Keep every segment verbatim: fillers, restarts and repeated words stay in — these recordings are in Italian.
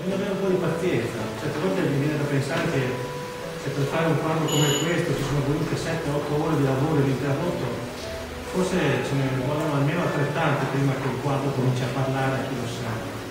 bisogna avere un po' di pazienza. Certe volte mi viene da pensare che se per fare un quadro come questo ci sono volute sette otto ore di lavoro ininterrotto, forse ce ne vogliono almeno altrettante prima che il quadro cominci a parlare a chi lo sa.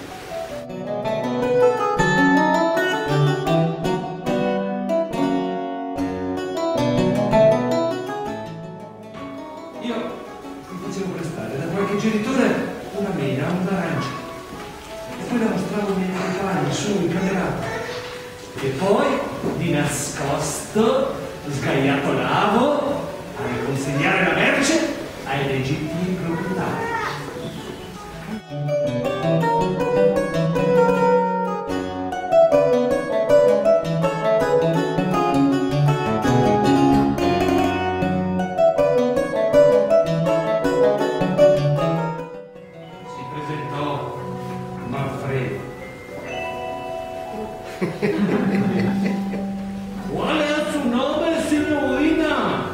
Io mi facevo prestare da qualche genitore una mela, un'arancia, e poi la mostravo ai miei compagni su in camerata. E poi, di nascosto, sgagliatolavo a riconsegnare la merce ai legittimi proprietari. Si presentò Manfredo. Qual è il suo nome, signorina?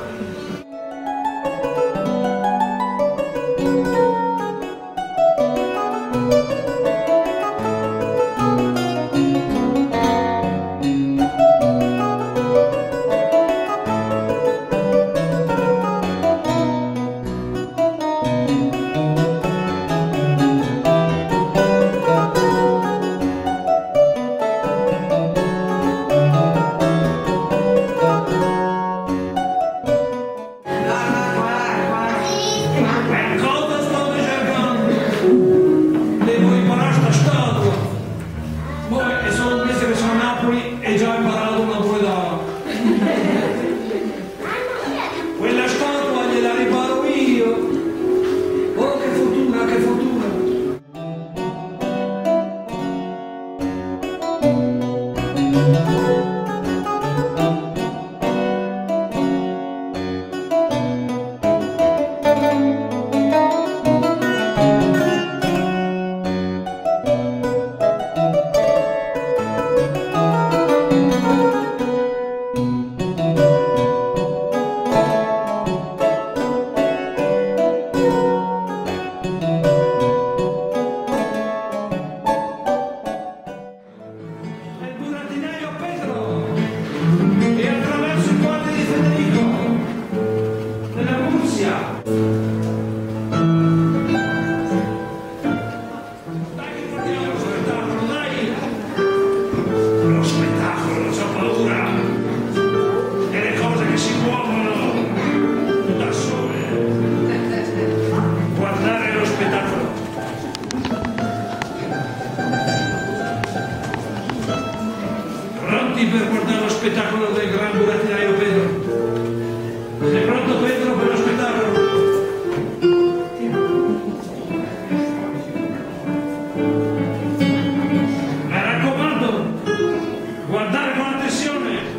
E già imparato una poetana. Quella statua gliela riparo io. Oh, che fortuna, che fortuna. Per guardare lo spettacolo del gran burattinaio Pedro. Sei pronto, Pedro, per lo spettacolo? Mi raccomando, guardare con attenzione.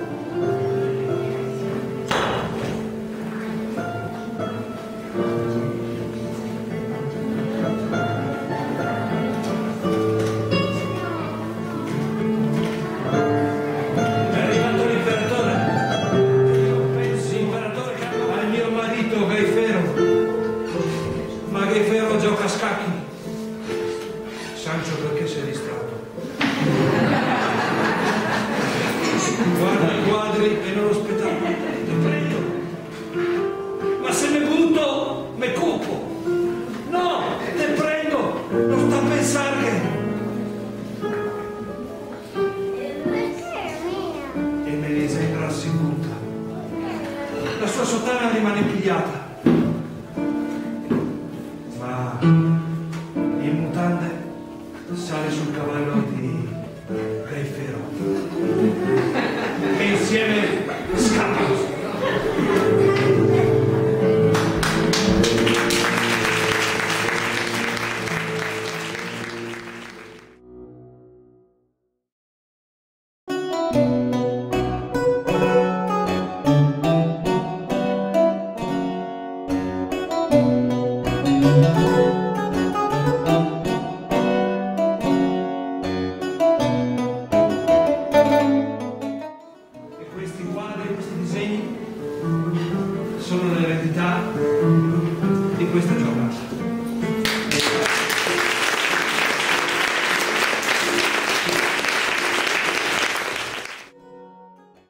Ma Gaifero gioca a scacchi. Sancio, perché sei distratto? Guarda i quadri e non lo spettacolo. Ti prego. Ma se me butto, me cupo. No, te prego, non sta a pensare che... E Melisendra si butta. La sua sottana rimane pigliata. Ma in mutande sale sul cavallo di Gaifero e insieme scappano. Sono l'eredità di questa giornata.